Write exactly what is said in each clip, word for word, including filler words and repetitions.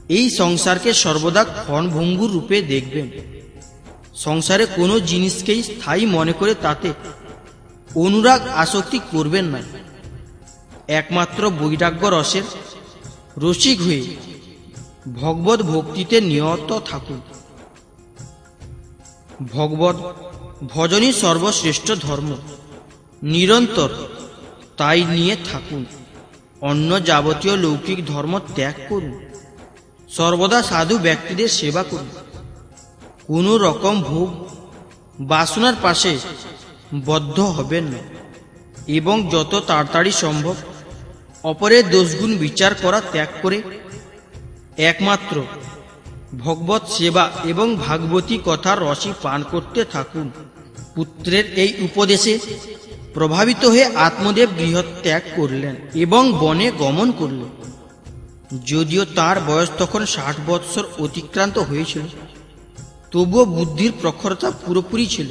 এই সংসারকে সর্বদা ক্ষণভঙ্গুর রূপে দেখবেন। সংসারে কোনো জিনিসকেই স্থায়ী মনে করে তাতে অনুরাগ আসক্তি করবেন না। একমাত্র বৈরাগ্য রসের রসিক হয়ে ভগবত ভক্তিতে নিয়ত থাকুন। ভগবত ভজনই সর্বশ্রেষ্ঠ ধর্ম, নিরন্তর তাই নিয়ে থাকুন। অন্য যাবতীয় লৌকিক ধর্ম ত্যাগ করুন। সর্বদা সাধু ব্যক্তিদের সেবা করুন। কোনো রকম ভোগ বাসনার পাশে বদ্ধ হবেন না এবং যত তাড়াতাড়ি সম্ভব অপরের দোষগুণ বিচার করা ত্যাগ করে একমাত্র ভগবত সেবা এবং ভাগবতী কথার রসই পান করতে থাকুন। পুত্রের এই উপদেশে প্রভাবিত হয়ে আত্মদেব গৃহ ত্যাগ করলেন এবং বনে গমন করলেন। যদিও তার বয়স তখন ষাট বৎসর অতিক্রান্ত হয়েছিল, তবুও বুদ্ধির প্রখরতা পুরোপুরি ছিল।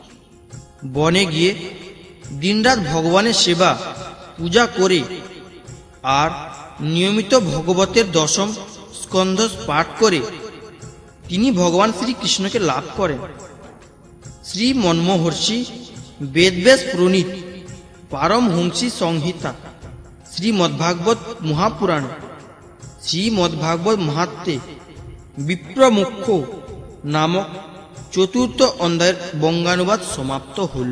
বনে গিয়ে দিনরাত ভগবানের সেবা পূজা করে আর নিয়মিত ভগবতের দশম স্কন্ধ পাঠ করে তিনি ভগবান শ্রীকৃষ্ণকে লাভ করেন। শ্রী মনমোহর্ষি বেদব্যাস প্রণীত পারমহংসী সংহিতা, শ্রীমদ্ভাগবত মহাপুরাণ, শ্রীমদ্ভাগবত মাহাত্ম্যে বিপ্রমুখ্য নামক চতুর্থ অধ্যায়ের বঙ্গানুবাদ সমাপ্ত হল।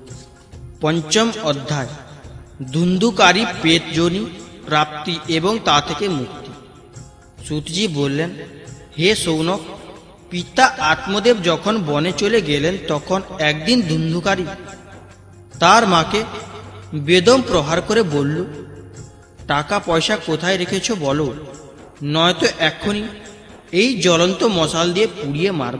পঞ্চম অধ্যায় ধুন্ধুকারী পেটজনি প্রাপ্তি এবং তা থেকে মুক্তি। সূতজি বললেন, হে সৌনক, পিতা আত্মদেব যখন বনে চলে গেলেন তখন একদিন ধুন্ধুকারী তার মাকে বেদম প্রহার করে বলল, টাকা পয়সা কোথায় রেখেছ বলো, নয়তো এক্ষুনি এই জ্বলন্ত মশাল দিয়ে পুড়িয়ে মারব।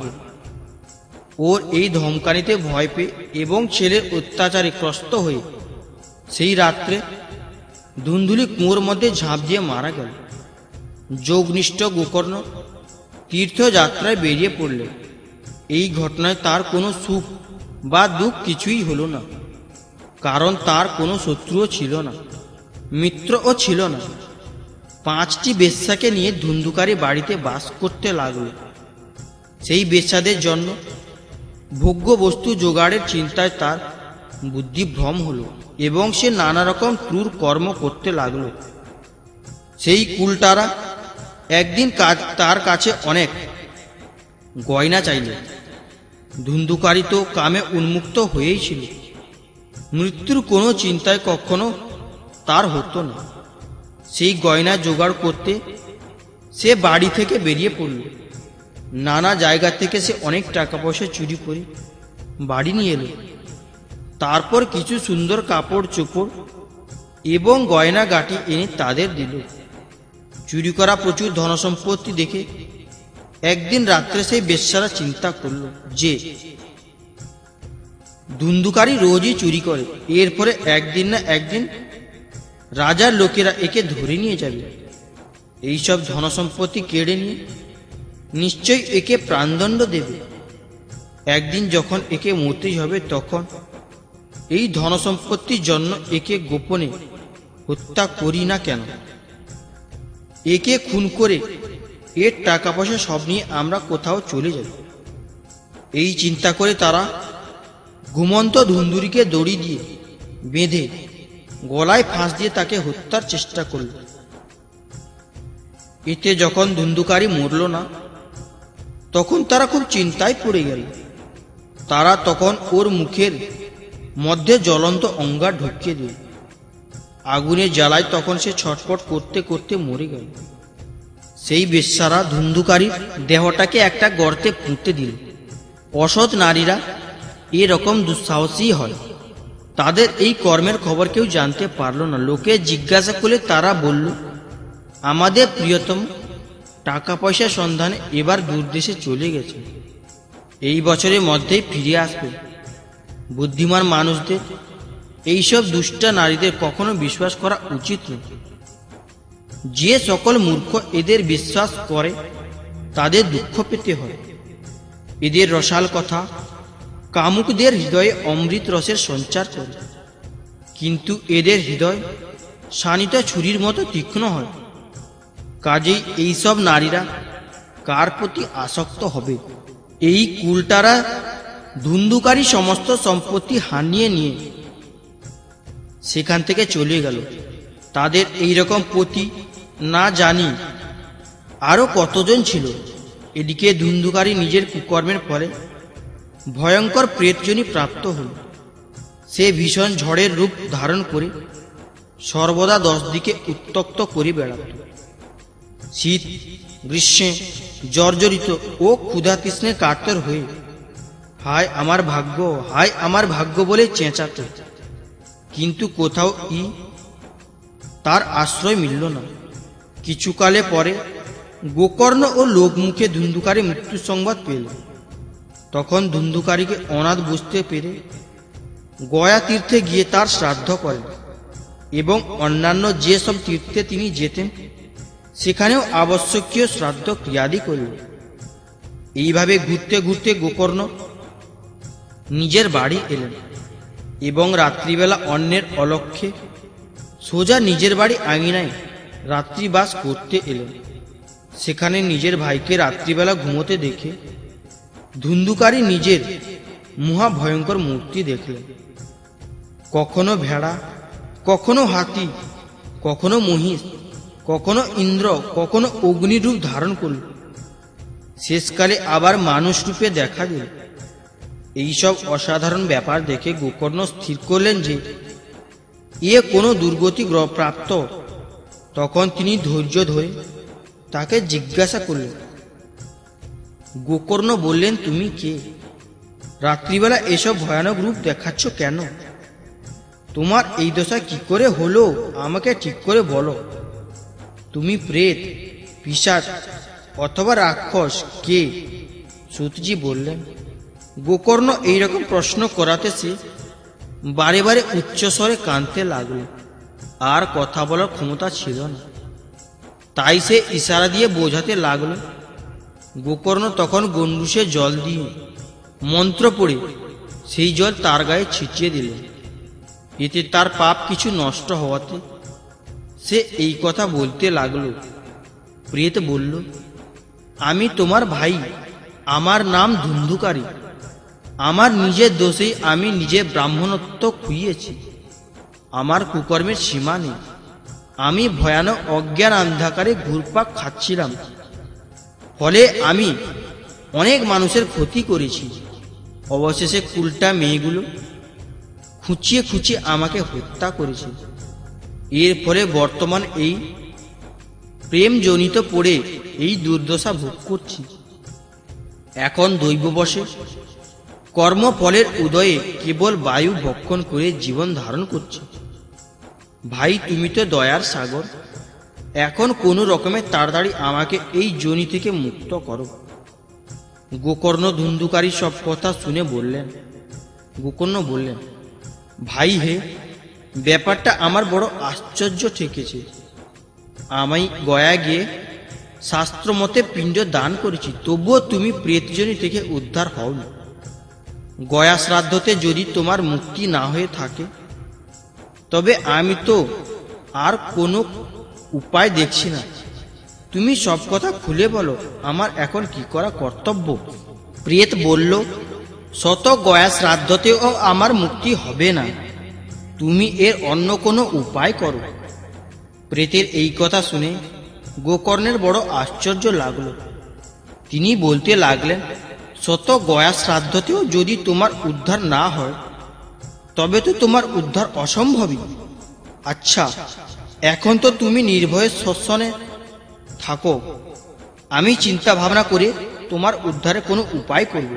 ওর এই ধমকানিতে ভয় পেয়ে এবং ছেলের অত্যাচারে ত্রস্ত হয়ে সেই রাত্রে ধুন্ধুলি কুয়োর মধ্যে ঝাঁপ দিয়ে মারা গেল। যোগনিষ্ঠ গোকর্ণ তীর্থযাত্রায় বেরিয়ে পড়লেন। এই ঘটনায় তার কোনো সুখ বা দুঃখ কিছুই হলো না, কারণ তার কোনো শত্রুও ছিল না, মিত্রও ছিল না। পাঁচটি বেশ্যাকে নিয়ে ধুন্ধুকারী বাড়িতে বাস করতে লাগলো। সেই বেশ্যাদের জন্য ভোগ্য বস্তু জোগাড়ের চিন্তায় তার বুদ্ধি ভ্রম হলো এবং সে নানা রকম ক্রূর কর্ম করতে লাগলো। সেই কুলটারা একদিন তার কাছে অনেক গয়না চাইল। ধুন্ধুকারী তো কামে উন্মুক্ত হয়েই ছিল। মৃত্যুর কোনো চিন্তায় কখনো তার হতো না। সেই গয়না জোগাড় করতে সে বাড়ি থেকে বেরিয়ে পড়ল। নানা জায়গা থেকে সে অনেক টাকা পয়সা চুরি করে বাড়ি নিয়ে এলো। তারপর কিছু সুন্দর কাপড় চোপড় এবং গয়না গাঁটি এনে তাদের দিল। চুরি করা প্রচুর ধনসম্পত্তি দেখে একদিন রাত্রে সেই বেশ্যারা চিন্তা করল যে ধুন্ধুকারী রোজই চুরি করে, এরপরে একদিন না একদিন রাজার লোকেরা একে ধরে নিয়ে যাবে। এইসব ধনসম্পত্তি কেড়ে নিয়ে নিশ্চয়ই একে প্রাণদণ্ড দেবে। একদিন যখন একে মরতেই হবে তখন এই ধনসম্পত্তির জন্য একে গোপনে হত্যা করি না কেন? একে খুন করে এর টাকা পয়সা সব নিয়ে আমরা কোথাও চলে যাব। এই চিন্তা করে তারা ঘুমন্ত ধুন্ধুরিকে দড়ি দিয়ে বেঁধে গলায় ফাঁস দিয়ে তাকে হত্যার চেষ্টা করল। এতে যখন ধুন্ধুকারী মরল না তখন তারা খুব চিন্তায় পড়ে গেল। তারা তখন ওর মুখের মধ্যে জ্বলন্ত অঙ্গার ঢুকিয়ে দিল। আগুনে জ্বালায় তখন সে ছটফট করতে করতে মরে গেল। সেই বেশ্যারা ধুন্ধুকারীর দেহটাকে একটা গর্তে পুঁতে দিল। অসৎ নারীরা এরকম দুঃসাহসী হয়। তাদের এই কর্মের খবর কেউ জানতে পারল না। লোকে জিজ্ঞাসা করলে তারা বলল, আমাদের প্রিয়তম টাকা পয়সা সন্ধানে এবার দূরদেশে চলে গেছে, এই বছরের মধ্যেই ফিরে আসবে। বুদ্ধিমান মানুষদের এইসব দুষ্টা নারীদের কখনো বিশ্বাস করা উচিত নয়। যে সকল মূর্খ এদের বিশ্বাস করে তাদের দুঃখ পেতে হয়। এদের রসাল কথা কামুকদের হৃদয়ে অমৃত রসের সঞ্চার করে, কিন্তু এদের হৃদয় শানিতা ছুরির মতো তীক্ষ্ণ হয়। কাজেই এইসব নারীরা কার প্রতি আসক্ত হবে? এই কুলটারা ধুন্ধুকারী সমস্ত সম্পত্তি হানিয়ে নিয়ে সেখান থেকে চলে গেল। তাদের এই রকম পতি না জানি আরো কতজন ছিল। এদিকে ধুন্ধুকারী নিজের কুকর্মের ফলে ভয়ঙ্কর প্রেতজনি প্রাপ্ত হল। সে ভীষণ ঝড়ের রূপ ধারণ করে সর্বদা দশ দিকে উত্তক্ত করে বেড়াত। শীত গ্রীষ্মে জর্জরিত ও ক্ষুধাতৃষ্ণে কাতর হয়ে হায় আমার ভাগ্য, হায় আমার ভাগ্য বলে চেঁচাত, কিন্তু কোথাও ই তার আশ্রয় মিলল না। কিছুকালে পরে গোকর্ণ ও লোকমুখে ধুন্ধুকারী মৃত্যু সংবাদ পেল। তখন ধুন্ধুকারীকে অনাথ বুঝতে পেরে গয়া তীর্থে গিয়ে তার শ্রাদ্ধ করেন এবং অন্যান্য যে সব তীর্থে তিনি যেতেন সেখানেও আবশ্যকীয় শ্রাদ্ধ ক্রিয়াদি করল। এইভাবে ঘুরতে ঘুরতে গোকর্ণ নিজের বাড়ি এলেন এবং রাত্রিবেলা অন্যের অলক্ষ্যে সোজা নিজের বাড়ি আঙিনায় রাত্রিবাস করতে এলেন। সেখানে নিজের ভাইকে রাত্রিবেলা ঘুমোতে দেখে ধুন্ধুকারী নিজের মহা ভয়ঙ্কর মূর্তি দেখলেন। কখনো ভেড়া, কখনো হাতি, কখনো মহিষ, কখনো ইন্দ্র, কখনো অগ্নিরূপ ধারণ করল। শেষকালে আবার মানুষ রূপে দেখা দিল। এইসব অসাধারণ ব্যাপার দেখে গোকর্ণ স্থির করলেন যে এ কোনো দুর্গতি প্রাপ্ত। তখন তিনি ধৈর্য ধরে তাকে জিজ্ঞাসা করলেন। গোকর্ণ বললেন, তুমি কে? রাত্রিবেলা এসব ভয়ানক রূপ দেখাচ্ছ কেন? তোমার এই দশা কি করে হলো আমাকে ঠিক করে বলো। তুমি প্রেত, পিশাচ অথবা রাক্ষস কে? সূতজি বললেন। গোকর্ণ এইরকম প্রশ্ন করাতে সে বারে বারে উচ্চস্বরে কাঁদতে লাগলো। আর কথা বলার ক্ষমতা ছিল না। তাই সে ইশারা দিয়ে বোঝাতে লাগলো। গোকর্ণ তখন গণ্ডুসে জল দিয়ে মন্ত্র পড়ে সেই জল তার গায়ে ছিটিয়ে দিলেন। এতে তার পাপ কিছু নষ্ট হওয়াতে সে এই কথা বলতে লাগলো। প্রেত বলল, আমি তোমার ভাই, আমার নাম ধুন্ধুকারী। আমার নিজের দোষেই আমি নিজে ব্রাহ্মণত্ব খুইয়েছি। আমার কুকর্মের সীমা নেই। আমি ভয়ানক অজ্ঞান অন্ধকারে ঘুরপাক খাচ্ছিলাম, ফলে আমি অনেক মানুষের ক্ষতি করেছি। অবশেষে কুলটা মেয়েগুলো খুঁচিয়ে খুঁচিয়ে আমাকে হত্যা করেছে। এর ফলে বর্তমান এই প্রেমজনিত পড়ে এই দুর্দশা ভোগ করছি। এখন দৈববশে কর্মফলের উদয়ে কেবল বায়ু ভক্ষণ করে জীবন ধারণ করছি। ভাই, তুমি তো দয়ার সাগর, এখন কোনো রকমে তাড়াতাড়ি আমাকে এই যোনি থেকে মুক্ত করো। গোকর্ণ ধুন্ধুকারী সব কথা শুনে বললেন। গোকর্ণ বললেন, ভাই হে, ব্যাপারটা আমার বড় আশ্চর্য ঠেকেছে। আমি গয়া গিয়ে শাস্ত্রমতে পিণ্ড দান করেছি, তবুও তুমি প্রেতজনি থেকে উদ্ধার হওনি। গয়া শ্রাদ্ধতে যদি তোমার মুক্তি না হয়ে থাকে তবে আমি তো আর কোনো উপায় দেখছি না। তুমি সব কথা খুলে বলো, আমার এখন কি করা কর্তব্য? প্রেত বলল, শত গয়া শ্রাদ্ধতেও আমার মুক্তি হবে না। তুমি এর অন্য কোনো উপায় করো। প্রেতের এই কথা শুনে গোকর্ণের বড় আশ্চর্য লাগলো। তিনি বলতে লাগলেন, শত গয়া শ্রাদ্ধতেও যদি তোমার উদ্ধার না হয় তবে তো তোমার উদ্ধার অসম্ভবই। আচ্ছা, এখন তো তুমি নির্ভয়ে শ্মশানে থাকো। আমি চিন্তা ভাবনা করে তোমার উদ্ধারে কোনো উপায় করব।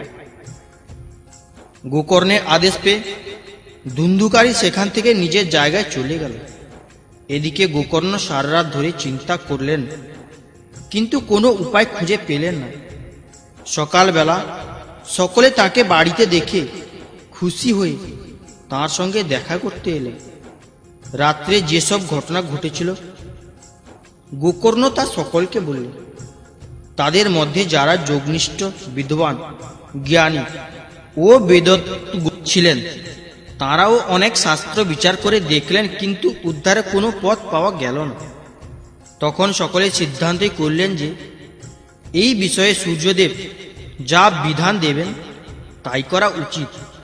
গোকর্ণের আদেশ পেয়ে ধুন্ধুকারী সেখান থেকে নিজের জায়গায় চলে গেল। এদিকে গোকর্ণ সারা রাত ধরে চিন্তা করলেন, কিন্তু কোনো উপায় খুঁজে পেলেন না। সকালবেলা সকলে তাকে বাড়িতে দেখে খুশি হয়ে তার সঙ্গে দেখা করতে এলেন। রাত্রে যেসব ঘটনা ঘটেছিল গোকর্ণ তা সকলকে বললেন। তাদের মধ্যে যারা যোগনিষ্ঠ, বিদ্বান, জ্ঞানী ও বেদজ্ঞ ছিলেন তারাও অনেক শাস্ত্র বিচার করে দেখলেন, কিন্তু উদ্ধারে কোনো পথ পাওয়া গেল না। তখন সকলে সিদ্ধান্তই করলেন যে এই বিষয়ে সূর্যদেব যা বিধান দেবেন তাই করা উচিত।